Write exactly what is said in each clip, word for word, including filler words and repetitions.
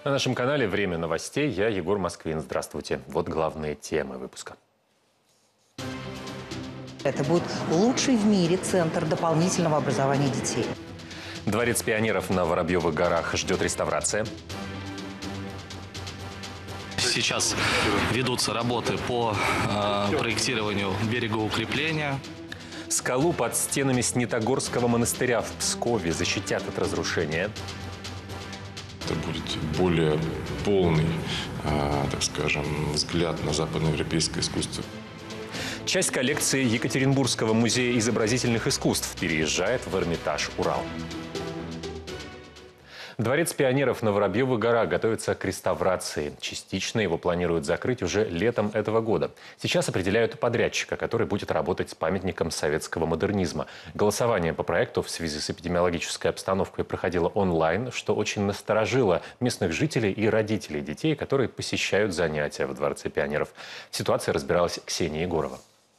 На нашем канале «Время новостей». Я Егор Москвин. Здравствуйте. Вот главные темы выпуска. Это будет лучший в мире центр дополнительного образования детей. Дворец пионеров на Воробьевых горах ждет реставрация. Сейчас ведутся работы по э, проектированию берегоукрепления. Скалу под стенами Снитогорского монастыря в Пскове защитят от разрушения. Это будет более полный, э, так скажем, взгляд на западноевропейское искусство. Часть коллекции Екатеринбургского музея изобразительных искусств переезжает в Эрмитаж «Урал». Дворец пионеров на Воробьевых горах готовится к реставрации. Частично его планируют закрыть уже летом этого года. Сейчас определяют подрядчика, который будет работать с памятником советского модернизма. Голосование по проекту в связи с эпидемиологической обстановкой проходило онлайн, что очень насторожило местных жителей и родителей детей, которые посещают занятия в Дворце пионеров. В ситуации разбиралась Ксения Егорова.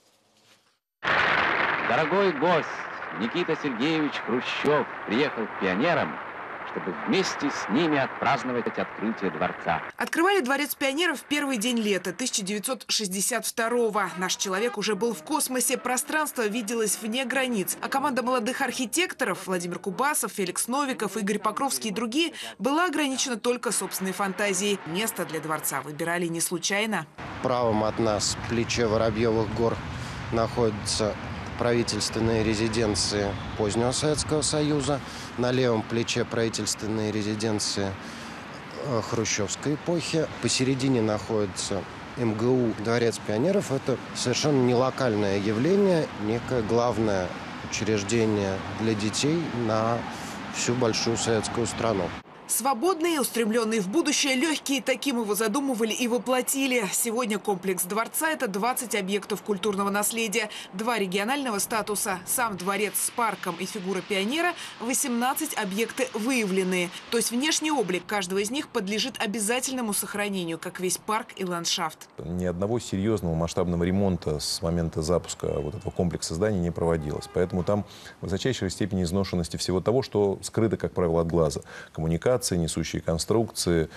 Дорогой гость Никита Сергеевич Хрущев приехал к пионерам, чтобы вместе с ними отпраздновать открытие дворца. Открывали Дворец пионеров в первый день лета тысяча девятьсот шестьдесят второго. Наш человек уже был в космосе, пространство виделось вне границ. А команда молодых архитекторов Владимир Кубасов, Феликс Новиков, Игорь Покровский и другие была ограничена только собственной фантазией. Место для дворца выбирали не случайно. Правым от нас в плече Воробьевых гор находится правительственные резиденции позднего Советского Союза, на левом плече правительственные резиденции хрущевской эпохи. Посередине находится эм гэ у. Дворец пионеров – это совершенно не локальное явление, некое главное учреждение для детей на всю большую советскую страну. Свободные, устремленные в будущее, легкие, таким его задумывали и воплотили. Сегодня комплекс дворца – это двадцать объектов культурного наследия, два регионального статуса, сам дворец с парком и фигура пионера, восемнадцать объекты выявленные. То есть внешний облик каждого из них подлежит обязательному сохранению, как весь парк и ландшафт. Ни одного серьезного масштабного ремонта с момента запуска вот этого комплекса зданий не проводилось. Поэтому там высочайшая степень изношенности всего того, что скрыто, как правило, от глаза. Коммуникация, несущие конструкции,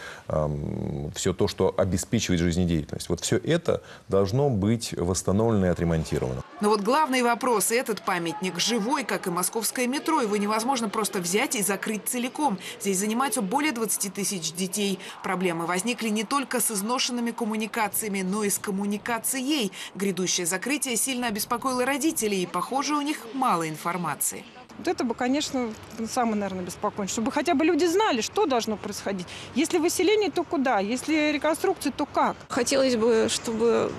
эм, все то, что обеспечивает жизнедеятельность. Вот все это должно быть восстановлено и отремонтировано. Но вот главный вопрос – этот памятник живой, как и московское метро. Его невозможно просто взять и закрыть целиком. Здесь занимаются более двадцати тысяч детей. Проблемы возникли не только с изношенными коммуникациями, но и с коммуникацией. Грядущее закрытие сильно обеспокоило родителей, и, похоже, у них мало информации. Вот это бы, конечно, самое, наверное, беспокойное. Чтобы хотя бы люди знали, что должно происходить. Если выселение, то куда? Если реконструкция, то как? Хотелось бы, чтобы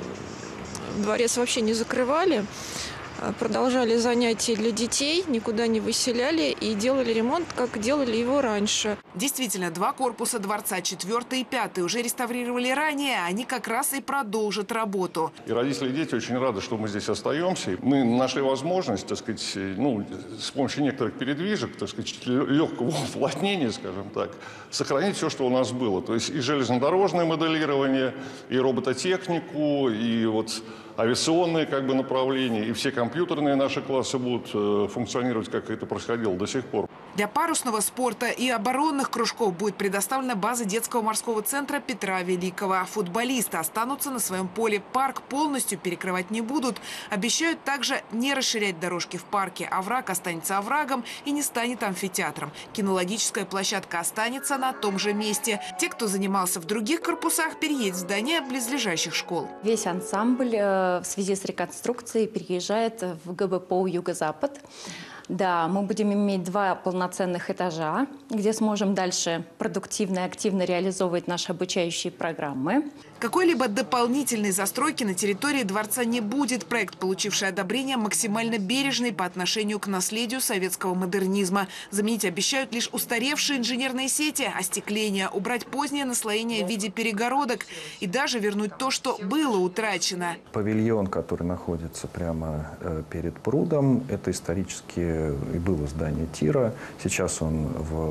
дворец вообще не закрывали, продолжали занятия для детей, никуда не выселяли и делали ремонт, как делали его раньше. Действительно, два корпуса дворца, четвертый и пятый, уже реставрировали ранее. Они как раз и продолжат работу. И родители и дети очень рады, что мы здесь остаемся. Мы нашли возможность, так сказать, ну, с помощью некоторых передвижек, так сказать, легкого уплотнения, скажем так, сохранить все, что у нас было. То есть и железнодорожное моделирование, и робототехнику, и вот авиационные как бы направления, и все компьютерные наши классы будут э, функционировать, как это происходило до сих пор. Для парусного спорта и оборонных кружков будет предоставлена база детского морского центра Петра Великого. Футболисты останутся на своем поле. Парк полностью перекрывать не будут. Обещают также не расширять дорожки в парке. Овраг останется оврагом и не станет амфитеатром. Кинологическая площадка останется на том же месте. Те, кто занимался в других корпусах, переедет в здание близлежащих школ. Весь ансамбль в связи с реконструкцией переезжает в гэ бэ пэ о «Юго-Запад». Да, мы будем иметь два полноценных этажа, где сможем дальше продуктивно и активно реализовывать наши обучающие программы. Какой-либо дополнительной застройки на территории дворца не будет. Проект, получивший одобрение, максимально бережный по отношению к наследию советского модернизма. Заменить обещают лишь устаревшие инженерные сети, остекление, убрать позднее наслоение в виде перегородок и даже вернуть то, что было утрачено. Павильон, который находится прямо перед прудом, это исторически и было здание тира. Сейчас он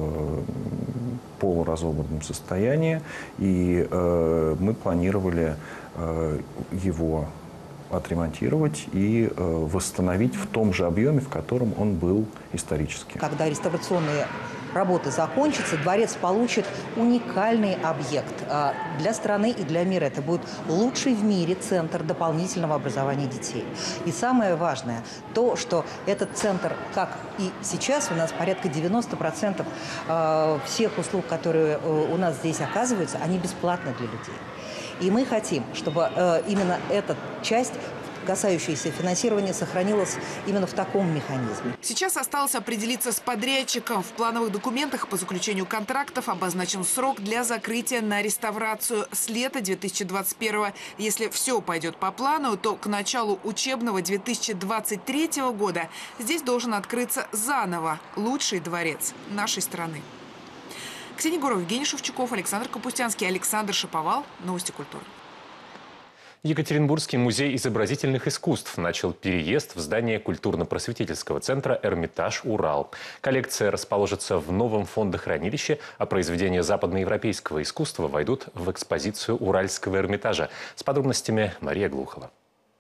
в полуразобранном состоянии, и э, мы планировали э, его отремонтировать и э, восстановить в том же объеме, в котором он был исторически. Когда реставрационные работы закончатся, дворец получит уникальный объект для страны и для мира. Это будет лучший в мире центр дополнительного образования детей. И самое важное, то, что этот центр, как и сейчас, у нас порядка девяноста процентов всех услуг, которые у нас здесь оказываются, они бесплатны для людей. И мы хотим, чтобы именно эта часть, касающаяся финансирования, сохранилась именно в таком механизме. Сейчас осталось определиться с подрядчиком. В плановых документах по заключению контрактов обозначен срок для закрытия на реставрацию с лета две тысячи двадцать первого. Если все пойдет по плану, то к началу учебного две тысячи двадцать третьего года здесь должен открыться заново лучший дворец нашей страны. Ксения Гурова, Евгений Шевчуков, Александр Капустянский, Александр Шаповал. Новости культуры. Екатеринбургский музей изобразительных искусств начал переезд в здание культурно-просветительского центра «Эрмитаж Урал». Коллекция расположится в новом фондохранилище, а произведения западноевропейского искусства войдут в экспозицию Уральского Эрмитажа. С подробностями Мария Глухова.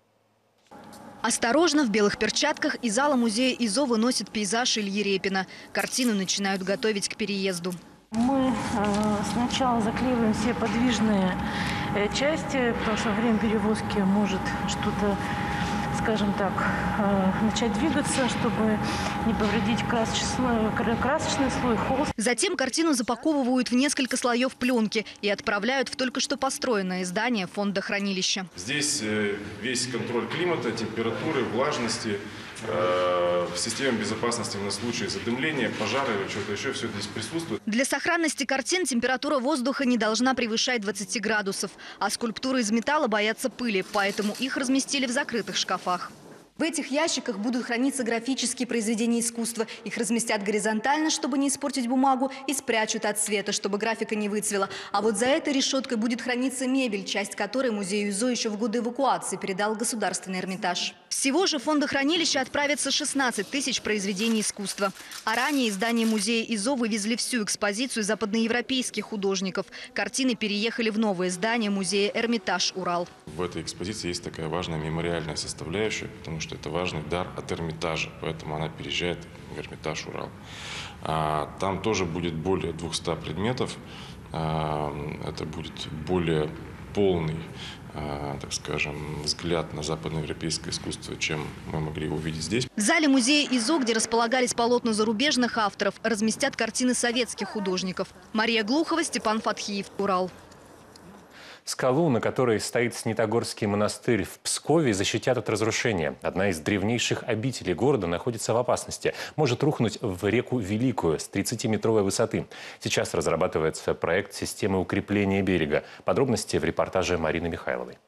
Осторожно, в белых перчатках из зала музея ИЗО выносит пейзаж Ильи Репина. Картину начинают готовить к переезду. Мы э, сначала заклеиваем все подвижные э, части, потому что во время перевозки может что-то, скажем так, э, начать двигаться, чтобы не повредить красочный, красочный слой, холст. Затем картину запаковывают в несколько слоев пленки и отправляют в только что построенное здание фондохранилища. Здесь э, весь контроль климата, температуры, влажности. В системе безопасности на случай задымления, пожара или чего-то еще, все здесь присутствует. Для сохранности картин температура воздуха не должна превышать двадцати градусов, а скульптуры из металла боятся пыли, поэтому их разместили в закрытых шкафах. В этих ящиках будут храниться графические произведения искусства. Их разместят горизонтально, чтобы не испортить бумагу, и спрячут от света, чтобы графика не выцвела. А вот за этой решеткой будет храниться мебель, часть которой музею ИЗО еще в годы эвакуации передал Государственный Эрмитаж. Всего же в фондохранилище отправится шестнадцать тысяч произведений искусства. А ранее из здания музея ИЗО вывезли всю экспозицию западноевропейских художников. Картины переехали в новое здание музея «Эрмитаж Урал». В этой экспозиции есть такая важная мемориальная составляющая, потому что это важный дар от Эрмитажа, поэтому она переезжает в Эрмитаж Урал. Там тоже будет более двухсот предметов. Это будет более полный, так скажем, взгляд на западноевропейское искусство, чем мы могли увидеть здесь. В зале музея ИЗО, где располагались полотна зарубежных авторов, разместят картины советских художников. Мария Глухова, Степан Фатхиев, Урал. Скалу, на которой стоит Снитогорский монастырь в Пскове, защитят от разрушения. Одна из древнейших обителей города находится в опасности. Может рухнуть в реку Великую с тридцатиметровой высоты. Сейчас разрабатывается проект системы укрепления берега. Подробности в репортаже Марины Михайловой.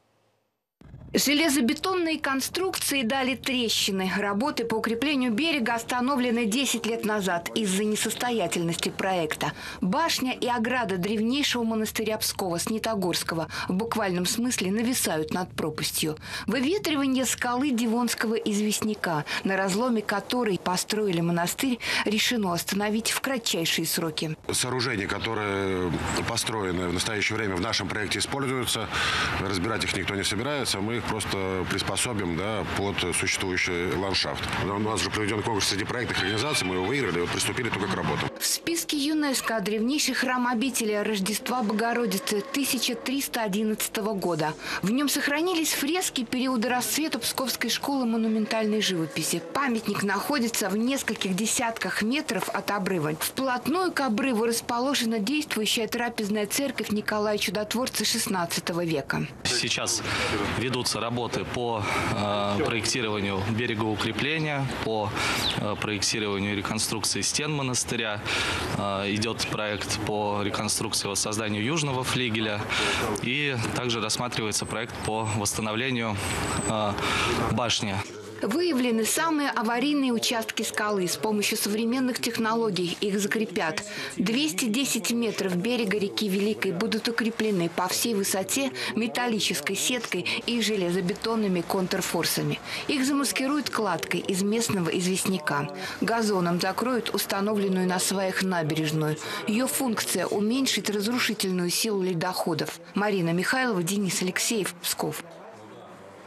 Железобетонные конструкции дали трещины. Работы по укреплению берега остановлены десять лет назад из-за несостоятельности проекта. Башня и ограда древнейшего монастыря Пскова, Снитогорского, в буквальном смысле нависают над пропастью. Выветривание скалы Дивонского известняка, на разломе которой построили монастырь, решено остановить в кратчайшие сроки. Сооружения, которые построены в настоящее время в нашем проекте, используются. Разбирать их никто не собирается. Мы просто приспособим, да, под существующий ландшафт. У нас же проведен конкурс среди проектных организаций, мы его выиграли, и вот приступили только к работам. В списке ЮНЕСКО древнейший храм обители Рождества Богородицы тысяча триста одиннадцатого года. В нем сохранились фрески периода расцвета Псковской школы монументальной живописи. Памятник находится в нескольких десятках метров от обрыва. Вплотную к обрыву расположена действующая трапезная церковь Николая Чудотворца шестнадцатого века. Сейчас ведутся работы по э, проектированию берегоукрепления, по э, проектированию и реконструкции стен монастыря. Э, идет проект по реконструкции и воссозданию южного флигеля. И также рассматривается проект по восстановлению э, башни. Выявлены самые аварийные участки скалы. С помощью современных технологий их закрепят. двести десять метров берега реки Великой будут укреплены по всей высоте металлической сеткой и железобетонными контрфорсами. Их замаскируют кладкой из местного известняка. Газоном закроют установленную на сваях набережную. Ее функция – уменьшить разрушительную силу ледоходов. Марина Михайлова, Денис Алексеев, Псков.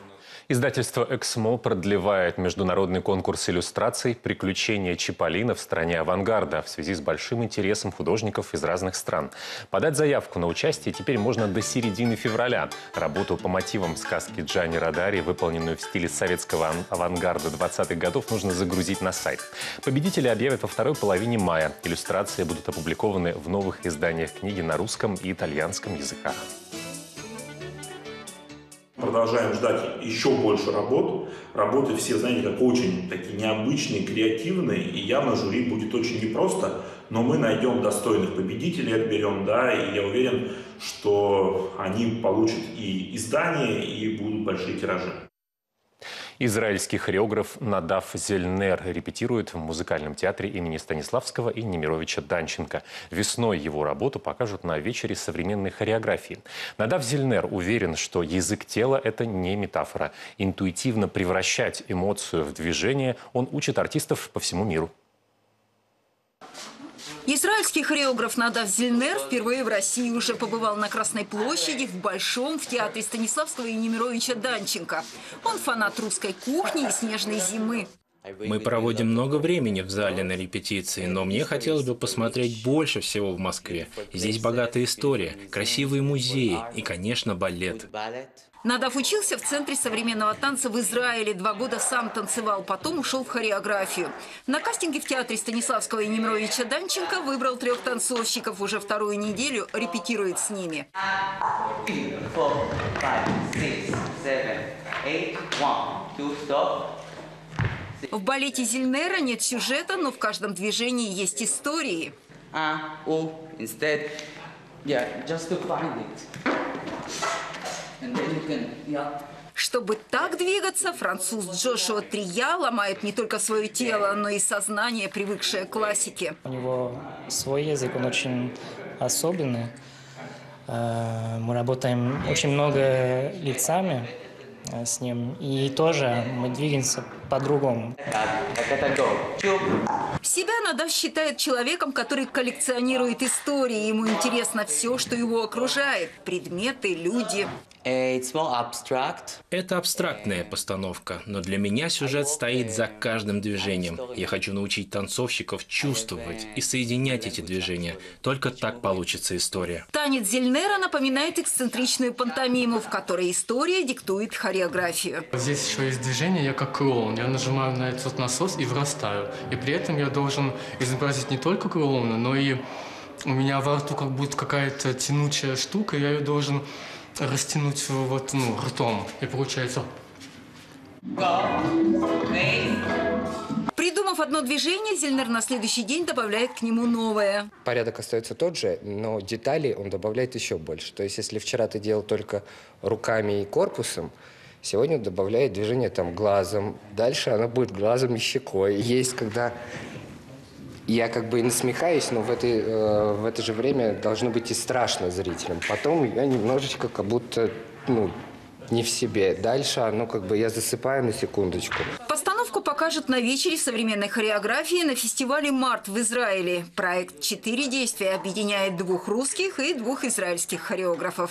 Издательство «Эксмо» продлевает международный конкурс иллюстраций «Приключения Чиполлино в стране авангарда» в связи с большим интересом художников из разных стран. Подать заявку на участие теперь можно до середины февраля. Работу по мотивам сказки Джани Родари, выполненную в стиле советского авангарда двадцатых годов, нужно загрузить на сайт. Победители объявят во второй половине мая. Иллюстрации будут опубликованы в новых изданиях книги на русском и итальянском языках. Продолжаем ждать еще больше работ. Работы все, знаете, как очень такие необычные, креативные. И явно жюри будет очень непросто. Но мы найдем достойных победителей, отберем, да. И я уверен, что они получат и издание, и будут большие тиражи. Израильский хореограф Надав Зельнер репетирует в музыкальном театре имени Станиславского и Немировича Данченко. Весной его работу покажут на вечере современной хореографии. Надав Зельнер уверен, что язык тела – это не метафора. Интуитивно превращать эмоцию в движение он учит артистов по всему миру. Израильский хореограф Надав Зельнер впервые в России уже побывал на Красной площади, в Большом, в театре Станиславского и Немировича Данченко. Он фанат русской кухни и снежной зимы. Мы проводим много времени в зале на репетиции, но мне хотелось бы посмотреть больше всего в Москве. Здесь богатая история, красивые музеи и, конечно, балет. Надав учился в Центре современного танца в Израиле. Два года сам танцевал, потом ушел в хореографию. На кастинге в театре Станиславского и Немировича Данченко выбрал трех танцовщиков. Уже вторую неделю репетирует с ними. В балете Зельнера нет сюжета, но в каждом движении есть истории. Чтобы так двигаться, француз Джошуа Трия ломает не только свое тело, но и сознание, привыкшее к классике. У него свой язык, он очень особенный. Мы работаем очень много лицами с ним, и тоже мы двигаемся по-другому. Себя Надав считает человеком, который коллекционирует истории. Ему интересно все, что его окружает. Предметы, люди. Это абстрактная постановка, но для меня сюжет стоит за каждым движением. Я хочу научить танцовщиков чувствовать и соединять эти движения. Только так получится история. Танец Зельнера напоминает эксцентричную пантомиму, в которой история диктует хореографию. Здесь еще есть движение, я как клоун. Я нажимаю на этот насос и врастаю. И при этом я должен изобразить не только клоуна, но и у меня во рту как будто какая-то тянучая штука, я ее должен растянуть вот, ну, ртом. И получается... Придумав одно движение, Зельнер на следующий день добавляет к нему новое. Порядок остается тот же, но деталей он добавляет еще больше. То есть, если вчера ты делал только руками и корпусом, сегодня добавляет движение там глазом. Дальше оно будет глазом и щекой. Есть, когда я как бы и насмехаюсь, но в, этой, э, в это же время должно быть и страшно зрителям. Потом я немножечко как будто, ну, не в себе. Дальше оно как бы я засыпаю на секундочку. Постановку покажут на вечере современной хореографии на фестивале «Март» в Израиле. Проект «Четыре действия» объединяет двух русских и двух израильских хореографов.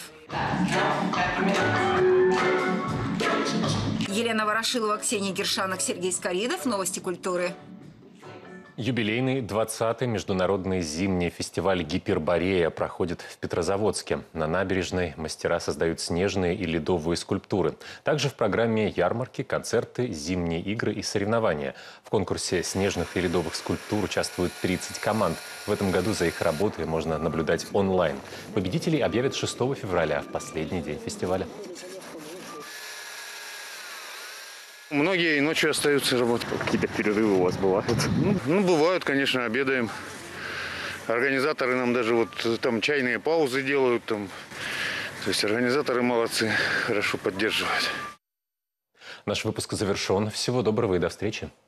Елена Ворошилова, Ксения Гершанок, Сергей Скоридов. Новости культуры. Юбилейный двадцатый международный зимний фестиваль «Гиперборея» проходит в Петрозаводске. На набережной мастера создают снежные и ледовые скульптуры. Также в программе ярмарки, концерты, зимние игры и соревнования. В конкурсе снежных и ледовых скульптур участвуют тридцать команд. В этом году за их работой можно наблюдать онлайн. Победителей объявят шестого февраля, в последний день фестиваля. Многие ночью остаются работать. Какие-то перерывы у вас бывают? Ну, ну, бывают, конечно, обедаем. Организаторы нам даже вот там чайные паузы делают. Там. То есть организаторы молодцы, хорошо поддерживают. Наш выпуск завершен. Всего доброго и до встречи.